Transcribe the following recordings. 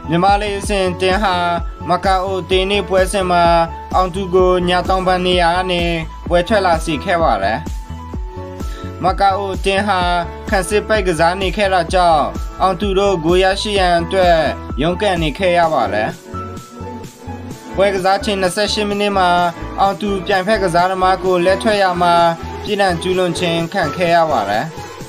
မြန်မာလေးစင်တင်ဟာမကာအိုတင်းနေပွဲစဉ်မှာအောင်သူကိုညာတောင်ပန်နေရာကနေပွဲထွက်လာစီခဲ့ပါတယ်မကာအိုတင်းဟာခန့်စစ်ပိုက်ကစားနေခဲ့တာကြောင့်အောင်သူတို့ဂိုးရရှိရန်အတွက်ရုန်းကန်နေခဲ့ရပါတယ်ပွဲကစားချိန်28မိနစ်မှာအောင်သူပြိုင်ဖက်ကစားသမားကိုလက်ထွက်ရမှာပြည်နှံကျူးလွန်ခြင်းခံခဲ့ရပါတယ်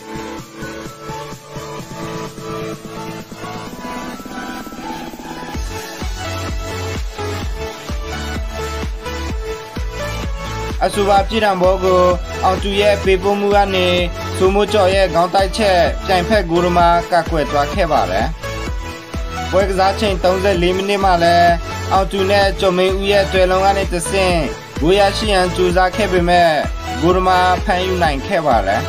အဆိုပါပြည်နှံဘောကိုအောင်သူရဲ့ပေးပို့မှုကနေဆိုမိုးကျော်ရဲ့ခေါင်းတိုက်ချက်ပြိုင်ဖက်ဂိုးသမားကကွယ်သွားခဲ့ပါတယ်ပွဲကစားချိန်34မိနစ်မှာလည်းအောင်သူနဲ့ကျော်မင်းဦးရဲ့တွဲလုံးကနေတဆင့်ဂိုးရရှိရန်ကြိုးစားခဲ့ပေမဲ့ဂိုးသမားဖမ်းယူနိုင်ခဲ့ပါတယ်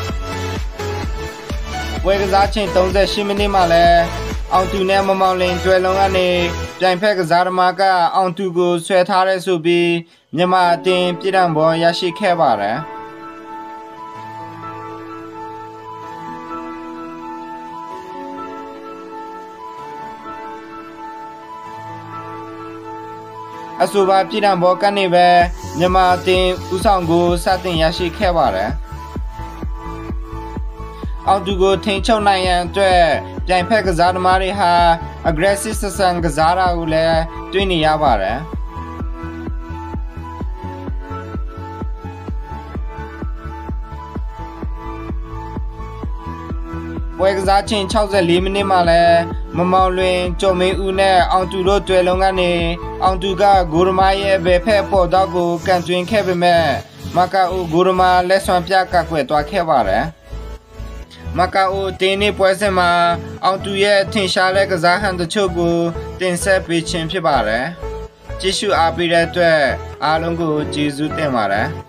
ပွဲကစားချိန်38မိနစ်မှာလည်းအောင်သူနဲ့မမောင်လင်းတွဲလုံးကနေပြိုင်ဖက်ကစားသမားကအောင်သူကိုဆွဲထားတဲ့ဆိုပြီးမြန်မာအသင်းပြည်ထောင်ဘောရရှိခဲ့ပါတယ်အဆိုပါပြည်ထောင်ဘောကနေပဲမြန်မာအသင်းဦးဆောင်ကိုစတင်ရရှိခဲ့ပါတယ်အောင်သူကိုထိန်းချုပ်နိုင်ရန်အတွက်ပြိုင်ဖက်ကစားသမားတွေဟာ aggressive ဆန်ကစားတာကိုလည်းတွေ့နေရပါတယ်ပွဲကစားချိန်64မိနစ်မှာလည်းမမောင်လွင်ကျော်မင်းဦးနဲ့အောင်သူတို့တွဲလုံးကနေအောင်သူကဂိုးသမားရဲ့ဘယ်ဖက်ပေါ်တော့ကိုကန်သွင်းခဲ့ပေမဲ့မကာအိုဂိုးသမားလက်စွမ်းပြကကွယ်သွားခဲ့ပါတယ်မကာအိုတင်းနေပွဲစဉ်မှာအောင်သူရဲ့ထင်ရှားတဲ့ကစားဟန်တချို့ကိုတင်ဆက်ပေးခြင်းဖြစ်ပါတယ်ကြည့်ရှုအားပေးတဲ့အတွက်အားလုံးကိုကျေးဇူးတင်ပါတယ်